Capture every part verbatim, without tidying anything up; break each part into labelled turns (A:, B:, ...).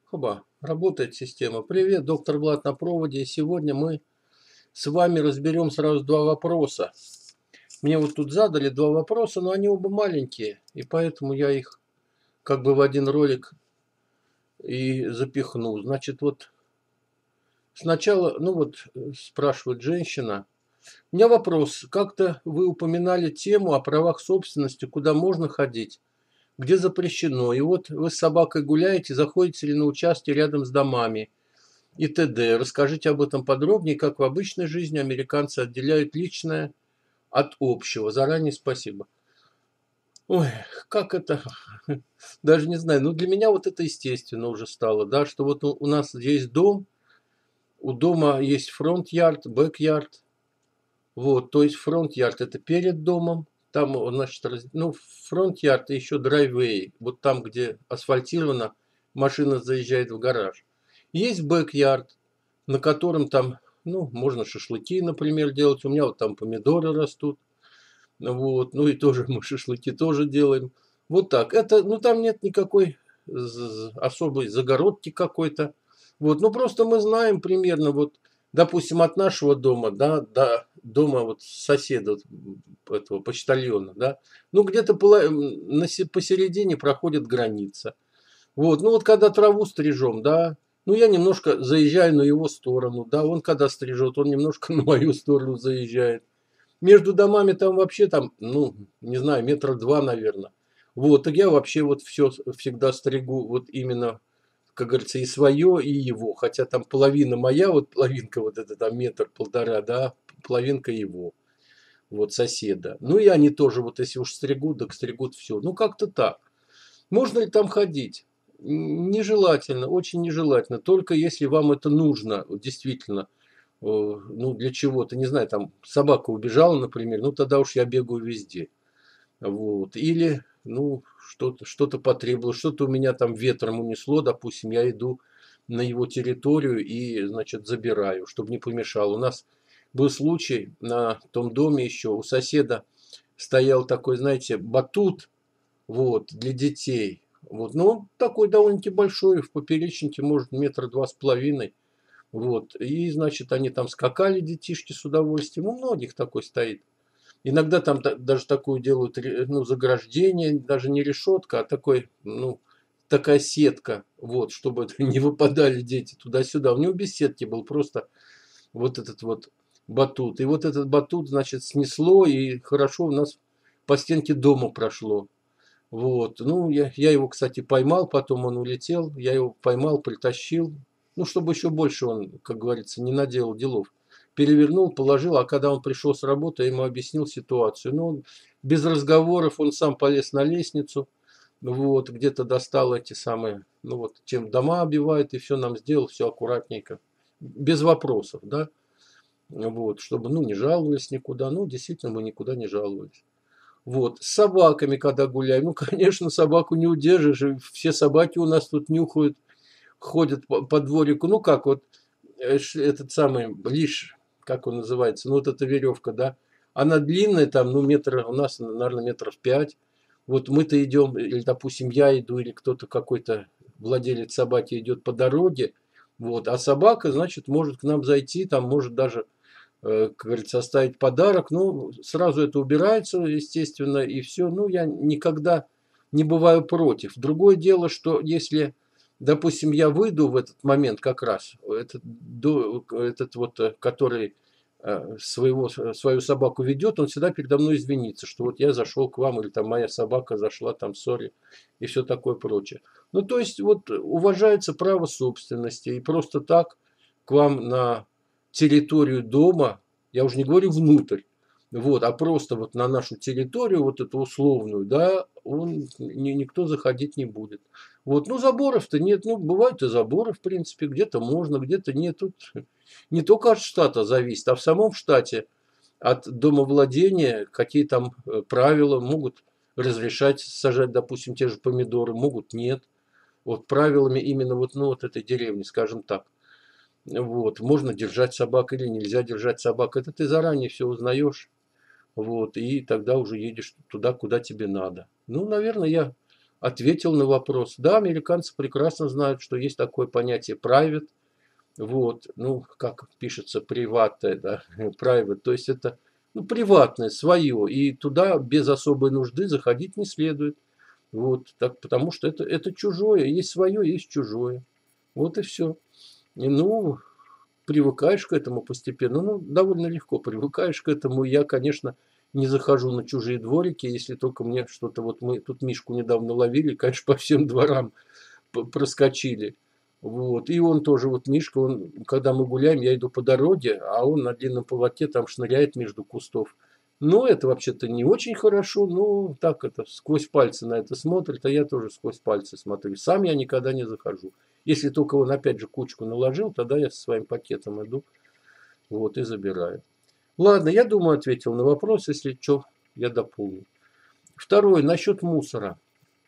A: Хоба, работает система. Привет, доктор Влад на проводе. И сегодня мы с вами разберем сразу два вопроса. Мне вот тут задали два вопроса, но они оба маленькие, и поэтому я их как бы в один ролик и запихну. Значит, вот сначала, ну вот спрашивает женщина. У меня вопрос. Как-то вы упоминали тему о правах собственности, куда можно ходить, где запрещено. И вот вы с собакой гуляете, заходите ли на участки рядом с домами и т.д. Расскажите об этом подробнее, как в обычной жизни американцы отделяют личное от общего. Заранее спасибо. Ой, как это, даже не знаю. Ну, для меня вот это естественно уже стало, да, что вот у у нас есть дом, у дома есть фронт-ярд, бэк-ярд. Вот, то есть фронт-ярд это перед домом, там, он, значит, раз- ну, фронт-ярд и еще драйвей, вот там, где асфальтировано, машина заезжает в гараж. Есть бэк-ярд, на котором там, ну, можно шашлыки, например, делать. У меня вот там помидоры растут. Вот, ну и тоже мы шашлыки тоже делаем. Вот так. Это, ну, там нет никакой з- особой загородки какой-то. Вот, ну, просто мы знаем примерно, вот, допустим, от нашего дома, да, до дома вот соседа, вот, этого почтальона, да, ну, где-то пола- м, на се- посередине проходит граница. Вот, ну вот когда траву стрижем, да, ну я немножко заезжаю на его сторону, да, он когда стрижет, он немножко на мою сторону заезжает. Между домами там вообще там, ну, не знаю, метра два, наверное. Вот, так я вообще вот все всегда стригу вот именно, как говорится, и свое, и его. Хотя там половина моя, вот половинка вот это там метр-полтора, да, половинка его, вот соседа. Ну и они тоже вот если уж стригут, так стригут все. Ну как-то так. Можно ли там ходить? Нежелательно, очень нежелательно. Только если вам это нужно, вот действительно, э, ну для чего-то, не знаю, там собака убежала, например, ну тогда уж я бегаю везде. Вот. Или, ну, что-то что-то потребовалось, что-то у меня там ветром унесло, допустим, я иду на его территорию и, значит, забираю, чтобы не помешал. У нас был случай на том доме еще, у соседа стоял такой, знаете, батут, вот, для детей. Вот, но он такой довольно-таки большой, в поперечнике, может, метра два с половиной. Вот, и, значит, они там скакали, детишки, с удовольствием. У многих такой стоит. Иногда там та- даже такую делают, ре- ну, заграждение, даже не решетка, а такой, ну, такая сетка, вот, чтобы не выпадали дети туда-сюда. У него без сетки был просто вот этот вот батут. И вот этот батут, значит, снесло, и хорошо у нас по стенке дома прошло. Вот. Ну, я, я его, кстати, поймал, потом он улетел. Я его поймал, притащил. Ну, чтобы еще больше он, как говорится, не наделал делов. Перевернул, положил, а когда он пришел с работы, я ему объяснил ситуацию. Ну, он без разговоров, он сам полез на лестницу. Вот, где-то достал эти самые, ну вот, чем дома обивают, и все нам сделал, все аккуратненько. Без вопросов, да. Вот, чтобы, ну, не жаловались никуда. Ну, действительно, мы никуда не жаловались. Вот. С собаками, когда гуляем, ну, конечно, собаку не удержишь. И все собаки у нас тут нюхают, ходят по, по дворику. Ну, как вот э, ш- этот самый лиш, как он называется, ну, вот эта веревка, да, она длинная, там, ну, метра, у нас, наверное, метров пять. Вот мы-то идем, или, допустим, я иду, или кто-то какой-то владелец собаки идет по дороге, вот, а собака, значит, может к нам зайти, там, может даже э, как говорится, оставить подарок. Ну, сразу это убирается, естественно, и все. Ну, я никогда не бываю против. Другое дело, что если, допустим, я выйду в этот момент как раз, этот, до- этот вот, э, который э, своего, свою собаку ведет, он всегда передо мной извинится, что вот я зашел к вам, или там моя собака зашла, там, сори, и все такое прочее. Ну, то есть, вот уважается право собственности, и просто так к вам на территорию дома, я уже не говорю внутрь, вот, а просто вот на нашу территорию, вот эту условную, да, он, ни- никто заходить не будет. Вот, ну, заборов-то нет, ну, бывают и заборы, в принципе, где-то можно, где-то нет. Тут не только от штата зависит, а в самом штате от домовладения, какие там э, правила могут разрешать сажать, допустим, те же помидоры, могут нет. Вот правилами именно вот, ну, вот этой деревни, скажем так. Вот. Можно держать собак или нельзя держать собак. Это ты заранее все узнаешь. Вот. И тогда уже едешь туда, куда тебе надо. Ну, наверное, я ответил на вопрос. Да, американцы прекрасно знают, что есть такое понятие private. Вот, ну, как пишется, приватное, да, private, то есть это, ну, приватное, свое, и туда без особой нужды заходить не следует. Вот, так, потому что это, это чужое, есть свое, есть чужое. Вот и все. И, ну, привыкаешь к этому постепенно, ну, довольно легко привыкаешь к этому. Я, конечно, не захожу на чужие дворики, если только мне что-то, вот мы тут Мишку недавно ловили, конечно, по всем дворам проскочили. Вот. И он тоже, вот Мишка, он, когда мы гуляем, я иду по дороге, а он на длинном поводке там шныряет между кустов. Ну, это вообще-то не очень хорошо, ну, так это, сквозь пальцы на это смотрит, а я тоже сквозь пальцы смотрю. Сам я никогда не захожу. Если только он опять же кучку наложил, тогда я со своим пакетом иду, вот, и забираю. Ладно, я думаю, ответил на вопрос, если что, я дополню. Второе, насчет мусора.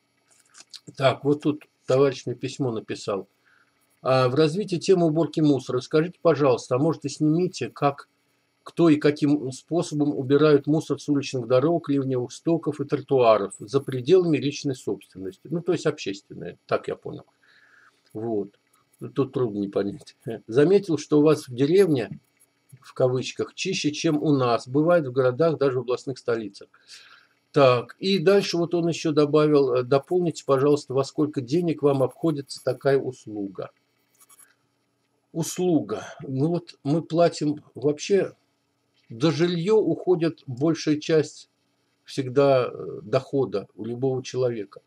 A: Так, вот тут товарищ мне письмо написал. А в развитии темы уборки мусора скажите, пожалуйста, а может и снимите, как, кто и каким способом убирают мусор с уличных дорог, ливневых стоков и тротуаров за пределами личной собственности. Ну, то есть общественное, так я понял. Вот. Тут трудно не понять. Заметил, что у вас в деревне, в кавычках, чище, чем у нас. Бывает в городах, даже в областных столицах. Так, и дальше вот он еще добавил, дополните, пожалуйста, во сколько денег вам обходится такая услуга. Услуга. Ну вот мы платим вообще, за жилье уходит большая часть всегда дохода у любого человека.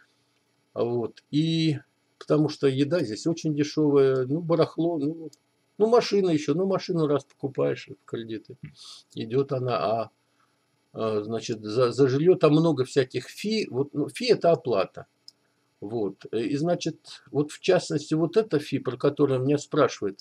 A: Вот. И потому что еда здесь очень дешевая, ну, барахло, ну, ну машина еще, ну, машину раз покупаешь в кредиты, идет она, а, а значит, за, за жилье там много всяких фи, вот, ну, фи это оплата. Вот. И, значит, вот в частности, вот это фи, про которое меня спрашивает,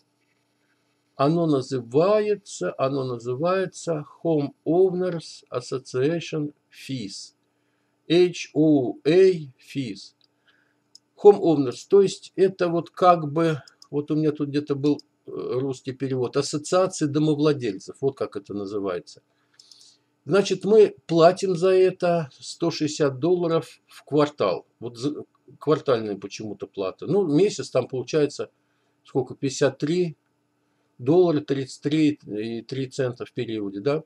A: оно называется, оно называется Home Owners Association Fees. эйч о эй Fees. Home Owners, то есть это вот как бы, вот у меня тут где-то был русский перевод, Ассоциация домовладельцев, вот как это называется. Значит, мы платим за это сто шестьдесят долларов в квартал. Вот квартальная почему-то плата. Ну, месяц там получается сколько, пятьдесят три доллара, тридцать три и три цента в периоде, да?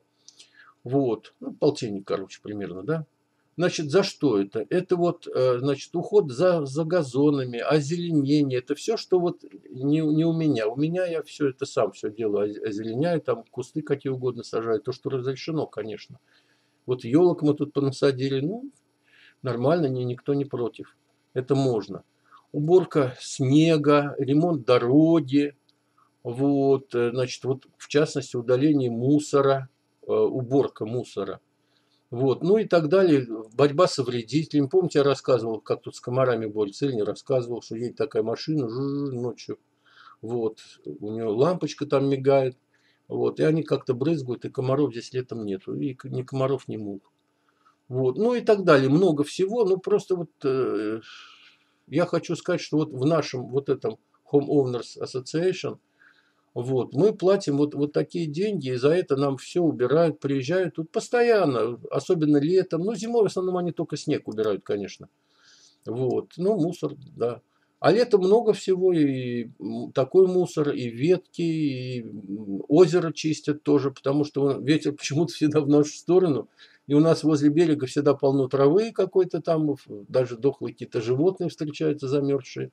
A: Вот, ну, полтинник, короче, примерно, да? Значит, за что это? Это вот, значит, уход за, за газонами, озеленение. Это все, что вот не, не у меня. У меня я все это сам все делаю, озеленяю, там кусты какие угодно сажаю. То, что разрешено, конечно. Вот елок мы тут понасадили, ну, нормально, ни, никто не против. Это можно. Уборка снега, ремонт дороги, вот, значит, вот в частности удаление мусора, уборка мусора. Вот, ну и так далее, борьба со вредителями. Помните, я рассказывал, как тут с комарами борются, или не рассказывал, что едет такая машина ночью, вот, у нее лампочка там мигает, вот, и они как-то брызгают, и комаров здесь летом нету, и ни комаров, ни мух. Вот, ну и так далее, много всего, ну просто вот э, я хочу сказать, что вот в нашем вот этом Home Owners Association, вот, мы платим вот, вот такие деньги, и за это нам все убирают, приезжают тут постоянно, особенно летом. Ну, зимой в основном они только снег убирают, конечно. Вот, ну, мусор, да. А летом много всего, и такой мусор, и ветки, и озеро чистят тоже, потому что ветер почему-то всегда в нашу сторону. И у нас возле берега всегда полно травы какой-то там, даже дохлые какие-то животные встречаются замерзшие,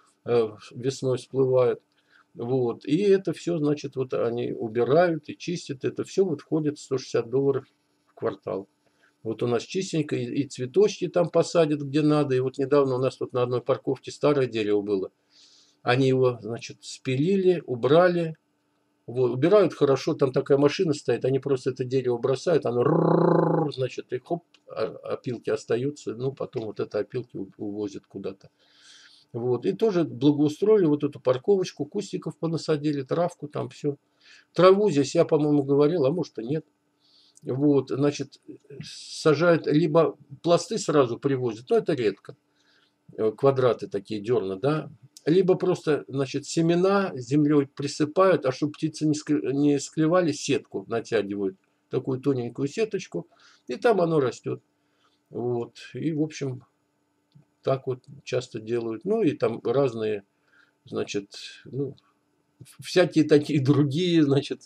A: весной всплывают. Вот. И это все, значит, вот они убирают и чистят. Это все вот входит в сто шестьдесят долларов в квартал. Вот у нас чистенько, и, и цветочки там посадят, где надо. И вот недавно у нас тут на одной парковке старое дерево было. Они его, значит, спилили, убрали. Вот. Убирают хорошо, там такая машина стоит, они просто это дерево бросают, оно, значит, и хоп, опилки остаются. Ну, потом вот это опилки увозят куда-то. Вот. И тоже благоустроили вот эту парковочку, кустиков понасадили, травку там все. Траву здесь я, по-моему, говорил, а может и нет. Вот, значит, сажают, либо пласты сразу привозят, но это редко, квадраты такие дерна, да, либо просто, значит, семена землей присыпают, а чтобы птицы не склевали, сетку натягивают, такую тоненькую сеточку, и там оно растет. Вот, и, в общем, так вот часто делают. Ну и там разные, значит, ну, всякие такие другие, значит,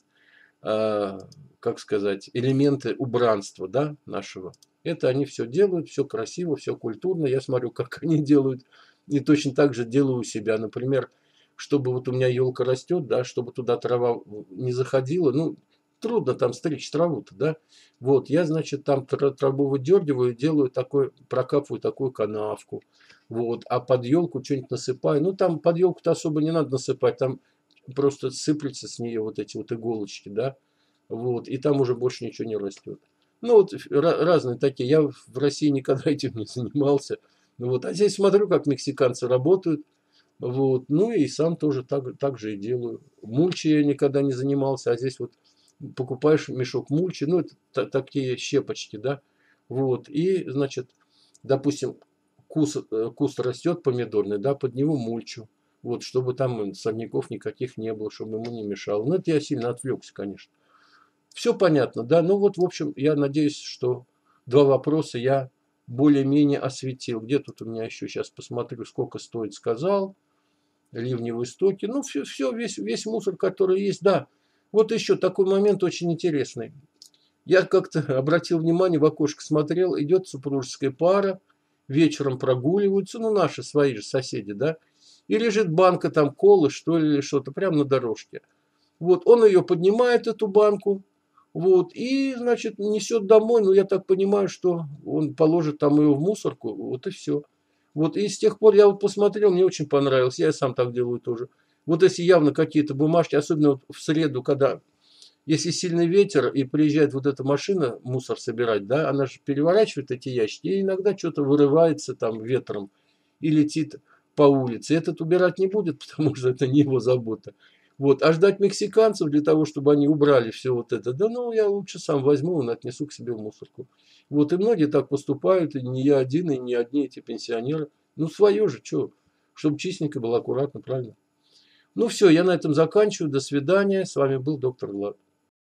A: э, как сказать, элементы убранства, да, нашего. Это они все делают, все красиво, все культурно. Я смотрю, как они делают. И точно так же делаю у себя. Например, чтобы вот у меня елка растет, да, чтобы туда трава не заходила. Ну, трудно там стричь траву-то, да. Вот, я, значит, там траву выдергиваю, делаю такой, прокапываю такую канавку. Вот, а под елку что-нибудь насыпаю. Ну, там под елку-то особо не надо насыпать, там просто сыплются с нее вот эти вот иголочки, да. Вот, и там уже больше ничего не растет. Ну, вот разные такие. Я в России никогда этим не занимался. Вот, а здесь смотрю, как мексиканцы работают. Вот, ну и сам тоже так, так же и делаю. Мульчи я никогда не занимался, а здесь вот покупаешь мешок мульчи, ну, это такие щепочки, да. Вот, и, значит, допустим, куст, куст растет помидорный, да, под него мульчу. Вот, чтобы там сорняков никаких не было, чтобы ему не мешало. Ну, это я сильно отвлекся, конечно. Все понятно, да? Ну вот, в общем, я надеюсь, что два вопроса я более-менее осветил. Где тут у меня еще, сейчас посмотрю, сколько стоит, сказал. Ливневые стоки. Ну, все, все весь, весь мусор, который есть, да. Вот еще такой момент очень интересный. Я как-то обратил внимание, в окошко смотрел, идет супружеская пара, вечером прогуливаются, ну, наши, свои же соседи, да, и лежит банка там колы, что ли, или что-то, прямо на дорожке. Вот, он ее поднимает, эту банку, вот, и, значит, несет домой, ну, я так понимаю, что он положит там ее в мусорку, вот и все. Вот, и с тех пор я вот посмотрел, мне очень понравилось, я сам так делаю тоже. Вот если явно какие-то бумажки, особенно вот в среду, когда, если сильный ветер и приезжает вот эта машина мусор собирать, да, она же переворачивает эти ящики, и иногда что-то вырывается там ветром и летит по улице. Этот убирать не будет, потому что это не его забота. Вот. А ждать мексиканцев для того, чтобы они убрали все вот это, да ну я лучше сам возьму и отнесу к себе в мусорку. Вот и многие так поступают, и не я один, и не одни эти пенсионеры. Ну свое же, что, чтобы чистенько было, аккуратно, правильно. Ну все, я на этом заканчиваю. До свидания. С вами был доктор Влад.